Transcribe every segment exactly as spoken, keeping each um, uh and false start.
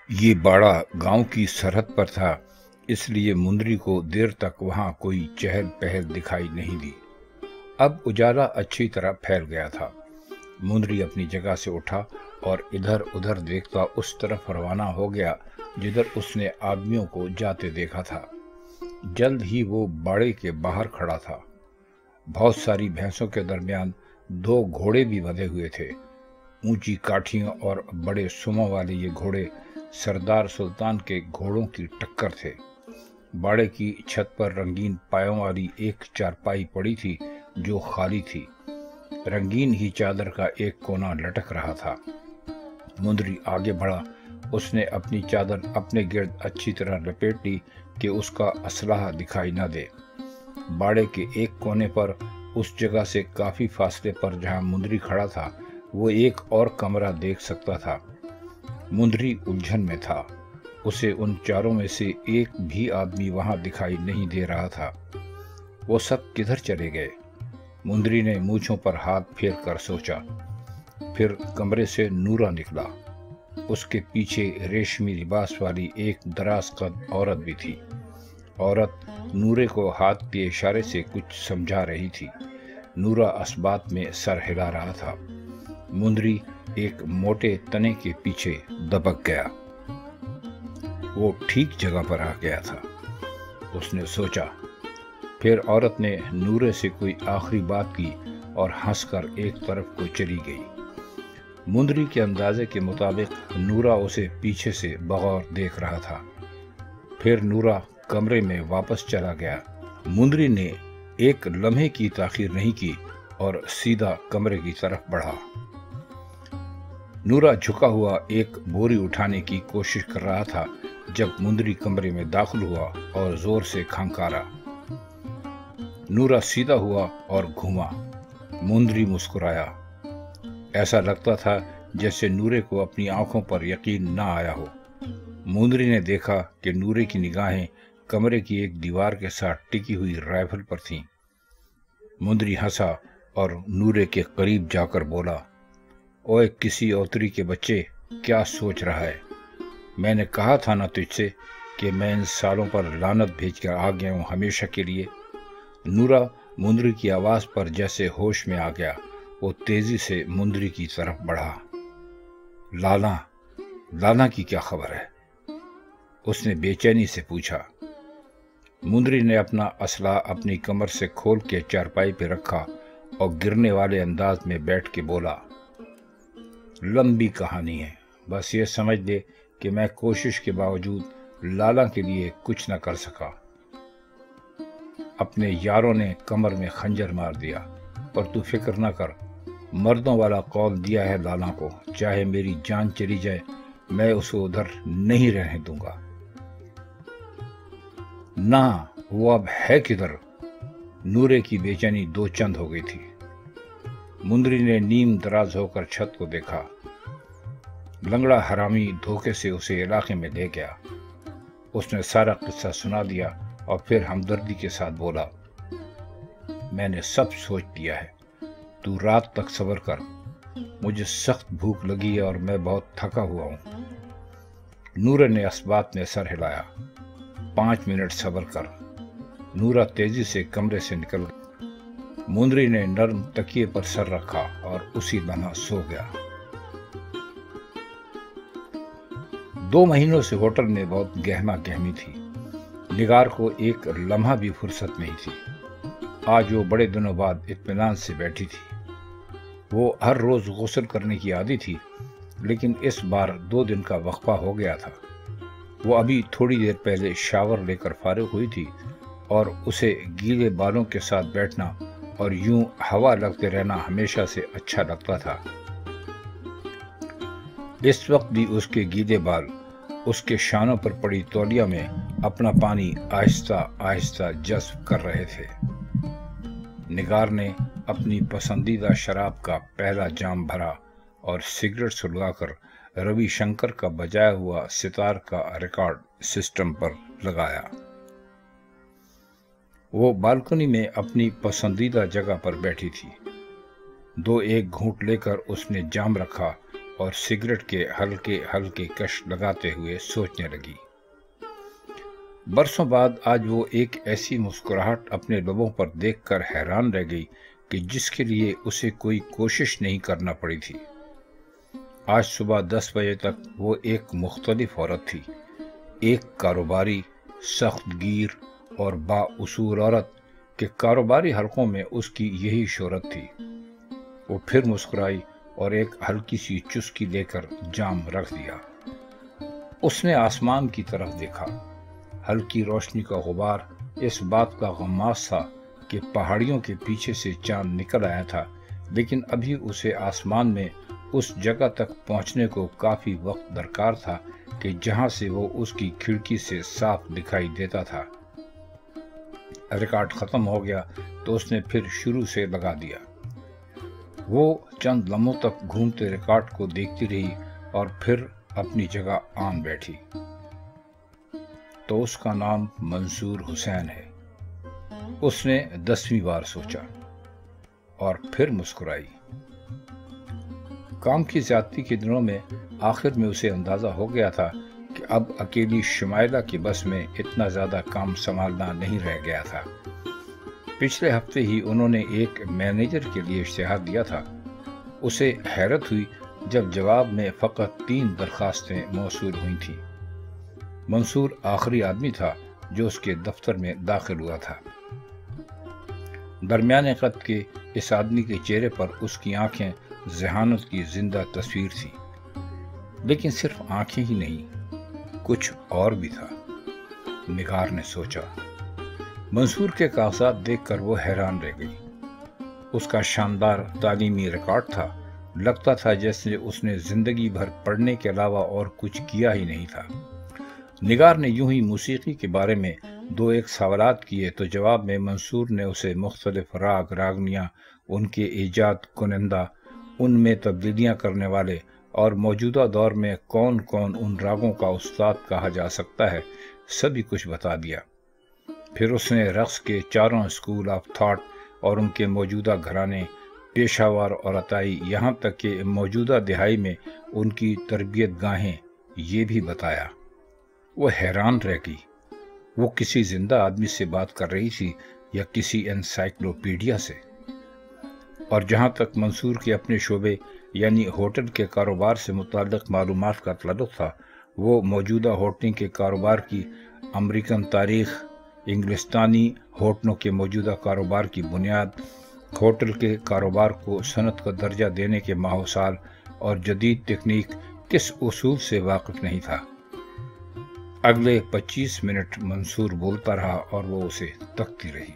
ये बाड़ा गांव की सरहद पर था, इसलिए मुंदरी को देर तक वहां कोई चहल पहल दिखाई नहीं दी। अब उजाला अच्छी तरह फैल गया था। मुंदरी अपनी जगह से उठा और इधर उधर देखता उस तरफ रवाना हो गया जिधर उसने आदमियों को जाते देखा था। जल्द ही वो बाड़े के बाहर खड़ा था। बहुत सारी भैंसों के दरमियान दो घोड़े भी बंधे हुए थे। ऊंची काठियों और बड़े सुमों वाले ये घोड़े सरदार सुल्तान के घोड़ों की टक्कर थे। बाड़े की छत पर रंगीन पायों वाली एक चारपाई पड़ी थी जो खाली थी। रंगीन ही चादर का एक कोना लटक रहा था। मुंदरी आगे बढ़ा। उसने अपनी चादर अपने गिर्द अच्छी तरह लपेट ली कि उसका असलाह दिखाई न दे। बाड़े के एक कोने पर, उस जगह से काफी फासले पर जहां मुंदरी खड़ा था, वो एक और कमरा देख सकता था। मुंदरी उलझन में था। उसे उन चारों में से एक भी आदमी वहां दिखाई नहीं दे रहा था। वो सब किधर चले गए? मुंदरी ने मूंछों पर हाथ फेर कर सोचा। फिर कमरे से नूरा निकला। उसके पीछे रेशमी लिबास वाली एक दराज कद औरत भी थी। औरत नूरे को हाथ के इशारे से कुछ समझा रही थी। नूरा असबात में सर हिला रहा था। मुंदरी एक मोटे तने के पीछे दबक गया। वो ठीक जगह पर आ गया था, उसने सोचा। फिर औरत ने नूरे से कोई आखिरी बात की और हंसकर एक तरफ को चली गई। मुंदरी के अंदाजे के मुताबिक नूरा उसे पीछे से बगौर देख रहा था। फिर नूरा कमरे में वापस चला गया। मुंदरी ने एक लम्हे की ताखीर नहीं की और सीधा कमरे की तरफ बढ़ा। नूरा झुका हुआ एक बोरी उठाने की कोशिश कर रहा था जब मुंदरी कमरे में दाखिल हुआ और जोर से खंकारा। नूरा सीधा हुआ और घूमा। मुंदरी मुस्कुराया। ऐसा लगता था जैसे नूरे को अपनी आंखों पर यकीन न आया हो। मुंदरी ने देखा कि नूरे की निगाहें कमरे की एक दीवार के साथ टिकी हुई राइफल पर थीं। मुंदरी हंसा और नूरे के करीब जाकर बोला, ओए किसी औतरी के बच्चे, क्या सोच रहा है? मैंने कहा था ना तुझसे कि मैं इन सालों पर लानत भेजकर आ गया हूं हमेशा के लिए। नूरा मुंदरी की आवाज पर जैसे होश में आ गया। वो तेजी से मुंदरी की तरफ बढ़ा। लाला, लाला की क्या खबर है? उसने बेचैनी से पूछा। मुंदरी ने अपना असला अपनी कमर से खोल के चारपाई पे रखा और गिरने वाले अंदाज में बैठ के बोला, लंबी कहानी है, बस ये समझ ले कि मैं कोशिश के बावजूद लाला के लिए कुछ न कर सका। अपने यारों ने कमर में खंजर मार दिया, पर तू फिक्र न कर। मर्दों वाला कौल दिया है लाला को, चाहे मेरी जान चली जाए मैं उसे उधर नहीं रहने दूंगा। ना, वो अब है किधर? नूरे की बेचैनी दो चंद हो गई थी। मुंदरी ने नीम दराज होकर छत को देखा। लंगड़ा हरामी धोखे से उसे इलाके में ले गया। उसने सारा किस्सा सुना दिया और फिर हमदर्दी के साथ बोला, मैंने सब सोच लिया है, तू रात तक सब्र कर। मुझे सख्त भूख लगी है और मैं बहुत थका हुआ हूं। नूरे ने असबात में सर हिलाया। पांच मिनट सब्र कर। नूरा तेजी से कमरे से निकल गया। मुंदरी ने नर्म तकिए पर सर रखा और उसी लम्हा सो गया। दो महीनों से होटल में बहुत गहमा गहमी थी। निगार को एक लम्हा भी फुर्सत नहीं थी। आज वो बड़े दिनों बाद इत्मीनान से बैठी थी। वो हर रोज गुस्ल करने की आदी थी, लेकिन इस बार दो दिन का वक्फा हो गया था। वो अभी थोड़ी देर पहले शावर लेकर फारिग हुई थी और उसे गीले बालों के साथ बैठना और यूं हवा लगते रहना हमेशा से अच्छा लगता था। इस वक्त भी उसके गीले बाल उसके शानों पर पड़ी तौलिया में अपना पानी आहिस्ता आहिस्ता जज्ब कर रहे थे। निगार ने अपनी पसंदीदा शराब का पहला जाम भरा और सिगरेट सुलगाकर रविशंकर का बजाया हुआ सितार का रिकॉर्ड सिस्टम पर लगाया। वो बालकनी में अपनी पसंदीदा जगह पर बैठी थी। दो एक घूंट लेकर उसने जाम रखा اور سگریٹ کے ہلکے ہلکے کش لگاتے ہوئے سوچنے لگی۔ برسوں بعد آج وہ ایک ایسی مسکراہٹ اپنے لبوں پر دیکھ کر حیران رہ گئی کہ جس کے لیے اسے کوئی کوشش نہیں کرنا پڑی تھی۔ آج صبح دس بجے تک وہ ایک مختلف عورت تھی، ایک کاروباری، سخت گیر اور با اصول عورت کہ کاروباری حلقوں میں اس کی یہی شہرت تھی۔ وہ پھر مسکرائی اور ایک ہلکی سی چسکی لے کر جام رکھ دیا۔ اس نے آسمان کی طرف دیکھا۔ ہلکی روشنی کا غبار اس بات کا غماز تھا کہ پہاڑیوں کے پیچھے سے چاند نکل آیا تھا، لیکن ابھی اسے آسمان میں اس جگہ تک پہنچنے کو کافی وقت درکار تھا کہ جہاں سے وہ اس کی کھڑکی سے صاف دکھائی دیتا تھا۔ ریکارڈ ختم ہو گیا تو اس نے پھر شروع سے لگا دیا۔ وہ چند لمحوں تک گھومتے ریکارڈ کو دیکھتی رہی اور پھر اپنی جگہ آن بیٹھی۔ تو اس کا نام منصور حسین ہے، اس نے دسویں بار سوچا اور پھر مسکرائی۔ کام کی زیادتی کے دنوں میں آخر میں اسے اندازہ ہو گیا تھا کہ اب اکیلی شمائلہ کی بس میں اتنا زیادہ کام سنبھالنا نہیں رہ گیا تھا۔ پچھلے ہفتے ہی انہوں نے ایک مینیجر کے لیے اشتہار دیا تھا۔ اسے حیرت ہوئی جب جواب میں فقط تین درخواستیں موصول ہوئی تھیں۔ منصور آخری آدمی تھا جو اس کے دفتر میں داخل ہوا تھا۔ درمیانے قد کے اس آدمی کے چہرے پر اس کی آنکھیں ذہانت کی زندہ تصویر تھی، لیکن صرف آنکھیں ہی نہیں، کچھ اور بھی تھا، نگار نے سوچا۔ منصور کے کاغذات دیکھ کر وہ حیران رہ گئی۔ اس کا شاندار تعلیمی ریکارڈ تھا، لگتا تھا جیسے اس نے زندگی بھر پڑھنے کے علاوہ اور کچھ کیا ہی نہیں تھا۔ نگار نے یوں ہی موسیقی کے بارے میں دو ایک سوالات کیے تو جواب میں منصور نے اسے مختلف راگ راگنیاں، ان کے ایجاد کنندہ، ان میں تبدیلیاں کرنے والے اور موجودہ دور میں کون کون ان راگوں کا استاد کہا جا سکتا ہے، سبھی کچھ بتا دیا۔ پھر اس نے رقص کے چاروں اسکول آف تھاٹ اور ان کے موجودہ گھرانے، پیشہ ور اور عطائی، یہاں تک کہ موجودہ دہائی میں ان کی تربیت گاہیں، یہ بھی بتایا۔ وہ حیران رہ گئی۔ وہ کسی زندہ آدمی سے بات کر رہی تھی یا کسی انسائکلوپیڈیا سے؟ اور جہاں تک منصور کے اپنے شعبے یعنی ہوٹل کے کاروبار سے متعلق معلومات کا تعلق تھا، وہ موجودہ ہوٹلنگ کے کاروبار کی امریکن تاریخ، انگلستانی ہوٹلوں کے موجودہ کاروبار کی بنیاد، ہوٹل کے کاروبار کو صنعت کا درجہ دینے کے ماہ و سال اور جدید تکنیک کس اصول سے واقف نہیں تھا۔ اگلے پچیس منٹ منصور بولتا رہا اور وہ اسے تکتی رہی۔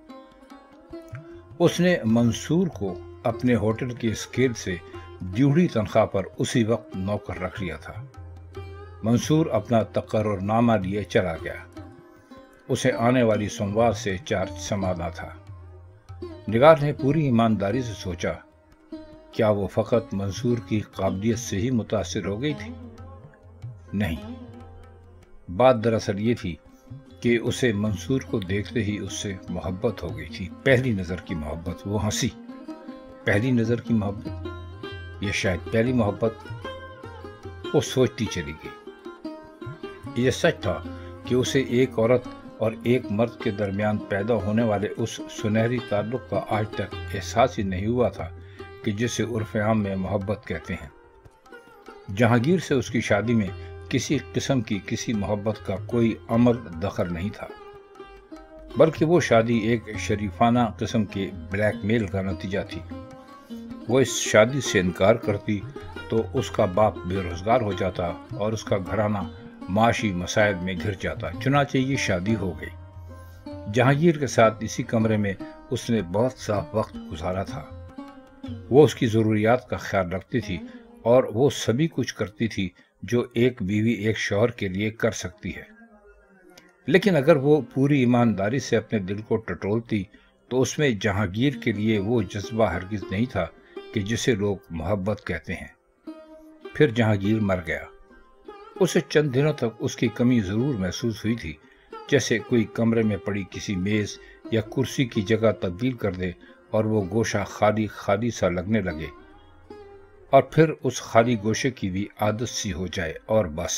اس نے منصور کو اپنے ہوٹل کے اسکیل سے ڈیوڑی تنخواہ پر اسی وقت نوکر رکھ لیا تھا۔ منصور اپنا تقرر نامہ لیے چلا گیا۔ اسے آنے والی سوموار سے چارج سنبھالنا تھا۔ نگار نے پوری ایمانداری سے سوچا، کیا وہ فقط منصور کی قابلیت سے ہی متاثر ہو گئی تھی؟ نہیں، بات دراصل یہ تھی کہ اسے منصور کو دیکھتے ہی اس سے محبت ہو گئی تھی، پہلی نظر کی محبت۔ وہ ہنسی۔ پہلی نظر کی محبت یا شاید پہلی محبت؟ وہ سوچتی چلی گئی۔ یہ سچ تھا کہ اسے ایک عورت اور ایک مرد کے درمیان پیدا ہونے والے اس سنہری تعلق کا آج تک احساس ہی نہیں ہوا تھا کہ جسے عرف عام میں محبت کہتے ہیں۔ جہانگیر سے اس کی شادی میں کسی قسم کی کسی محبت کا کوئی عمل دخل نہیں تھا، بلکہ وہ شادی ایک شریفانہ قسم کے بلیک میل کا نتیجہ تھی۔ وہ اس شادی سے انکار کرتی تو اس کا باپ بے روزگار ہو جاتا اور اس کا گھرانہ معاشی مسائل میں گھر جاتا۔ چنانچہ یہ شادی ہو گئی۔ جہانگیر کے ساتھ اسی کمرے میں اس نے بہت سا وقت گزارا تھا۔ وہ اس کی ضروریات کا خیال رکھتی تھی اور وہ سبھی کچھ کرتی تھی جو ایک بیوی ایک شوہر کے لیے کر سکتی ہے۔ لیکن اگر وہ پوری ایمانداری سے اپنے دل کو ٹٹولتی تو اس میں جہانگیر کے لیے وہ جذبہ ہرگز نہیں تھا کہ جسے لوگ محبت کہتے ہیں۔ پھر جہانگیر مر گیا۔ اسے چند دنوں تک اس کی کمی ضرور محسوس ہوئی تھی، جیسے کوئی کمرے میں پڑی کسی میز یا کرسی کی جگہ تبدیل کر دے اور وہ گوشہ خالی خالی سا لگنے لگے۔ اور پھر اس خالی گوشے کی بھی عادت سی ہو جائے اور بس۔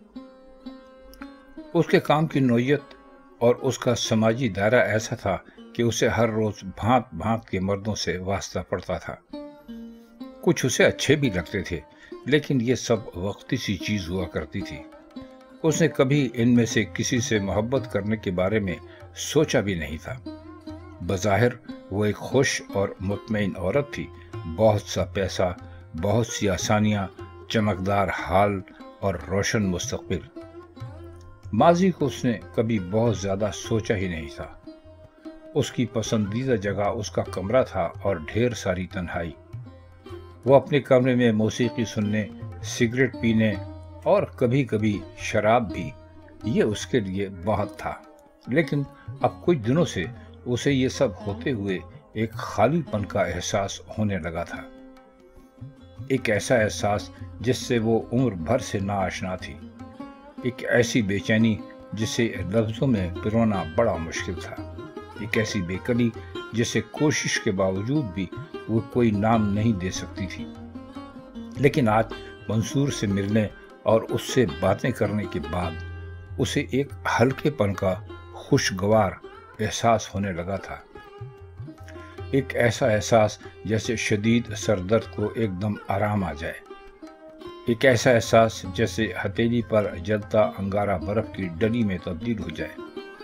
اس کے کام کی نوعیت اور اس کا سماجی دائرہ ایسا تھا کہ اسے ہر روز بھانت بھانت کے مردوں سے واسطہ پڑتا تھا۔ کچھ اسے اچھے بھی لگتے تھے، لیکن یہ سب وقتی سی چیز ہوا کرتی تھی۔ اس نے کبھی ان میں سے کسی سے محبت کرنے کے بارے میں سوچا بھی نہیں تھا۔ بظاہر وہ ایک خوش اور مطمئن عورت تھی، بہت سا پیسہ، بہت سی آسانیاں، چمکدار حال اور روشن مستقبل۔ ماضی کو اس نے کبھی بہت زیادہ سوچا ہی نہیں تھا۔ اس کی پسندیدہ جگہ اس کا کمرہ تھا اور ڈھیر ساری تنہائی۔ وہ اپنے کمرے میں موسیقی سننے، سگریٹ پینے اور کبھی کبھی شراب بھی، یہ اس کے لیے بہت تھا۔ لیکن اب کچھ دنوں سے اسے یہ سب ہوتے ہوئے ایک خالی پن کا احساس ہونے لگا تھا، ایک ایسا احساس جس سے وہ عمر بھر سے ناآشنا تھی، ایک ایسی بے چینی جسے لفظوں میں پرونا بڑا مشکل تھا، ایک ایسی بے کلی جسے کوشش کے باوجود بھی وہ کوئی نام نہیں دے سکتی تھی۔ لیکن آج منصور سے ملنے اور اس سے باتیں کرنے کے بعد اسے ایک ہلکے پن کا خوشگوار احساس ہونے لگا تھا، ایک ایسا احساس جیسے شدید سر درد کو ایک دم آرام آ جائے، ایک ایسا احساس جیسے ہتھیلی پر جلتا انگارہ برف کی ڈلی میں تبدیل ہو جائے،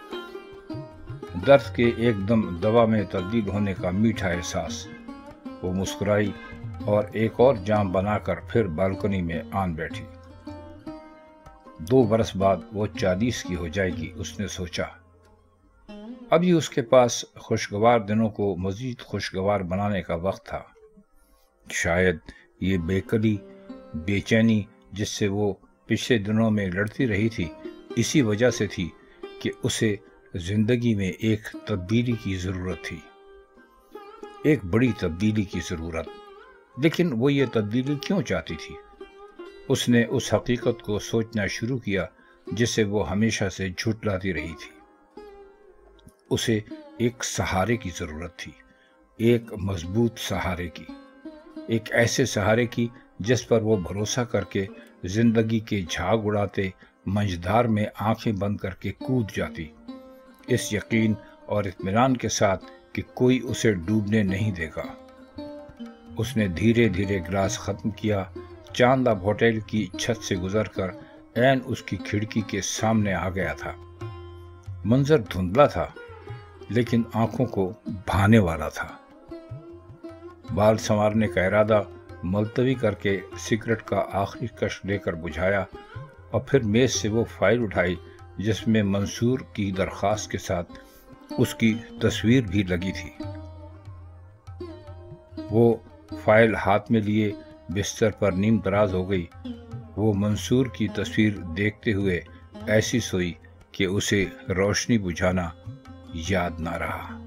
درد کے ایک دم دوا میں تبدیل ہونے کا میٹھا احساس۔ وہ مسکرائی اور ایک اور جام بنا کر پھر بالکنی میں آن بیٹھی۔ دو برس بعد وہ چالیس کی ہو جائے گی، اس نے سوچا۔ ابھی اس کے پاس خوشگوار دنوں کو مزید خوشگوار بنانے کا وقت تھا۔ شاید یہ بے کلی، بے چینی جس سے وہ پچھلے دنوں میں لڑتی رہی تھی، اسی وجہ سے تھی کہ اسے زندگی میں ایک تبدیلی کی ضرورت تھی، ایک بڑی تبدیلی کی ضرورت۔ لیکن وہ یہ تبدیلی کیوں چاہتی تھی؟ اس نے اس حقیقت کو سوچنا شروع کیا جسے وہ ہمیشہ سے جھٹلاتی رہی تھی۔ اسے ایک سہارے کی ضرورت تھی، ایک مضبوط سہارے کی، ایک ایسے سہارے کی جس پر وہ بھروسہ کر کے زندگی کے جھاگ اڑاتے منجدار میں آنکھیں بند کر کے کود جاتی، اس یقین اور اطمینان کے ساتھ کہ کوئی اسے ڈوبنے نہیں دے گا۔ اس نے دھیرے دھیرے گلاس ختم کیا، چاندہ ہوٹل کی چھت سے گزر کر عین اس کی کھڑکی کے سامنے آ گیا تھا۔ منظر دھندلا تھا لیکن آنکھوں کو بھانے والا تھا۔ بال سنوارنے کا ارادہ ملتوی کر کے سگریٹ کا آخری کش لے کر بجھایا اور پھر میز سے وہ فائل اٹھائی جس میں منصور کی درخواست کے ساتھ اس کی تصویر بھی لگی تھی۔ وہ فائل ہاتھ میں لیے بستر پر نیم دراز ہو گئی۔ وہ منصور کی تصویر دیکھتے ہوئے ایسی سوئی کہ اسے روشنی بجھانا یاد نہ رہا۔